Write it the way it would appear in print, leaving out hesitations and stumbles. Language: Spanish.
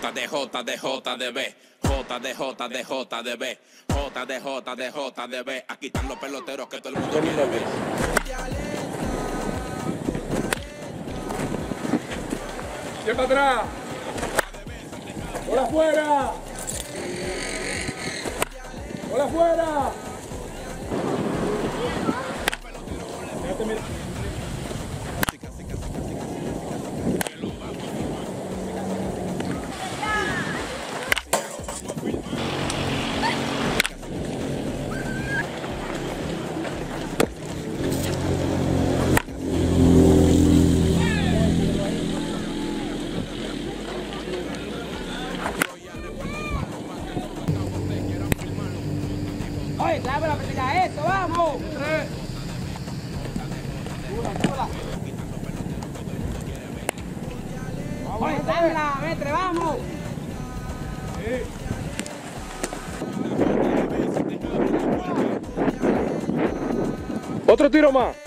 JDB. Aquí están los peloteros que todo el mundo quiere ver. ¡Siempre atrás! ¡Por afuera! ¡Por afuera! Oye, clave la partida, eso, vamos. Oye, dámela, metre, vamos. Otro tiro más.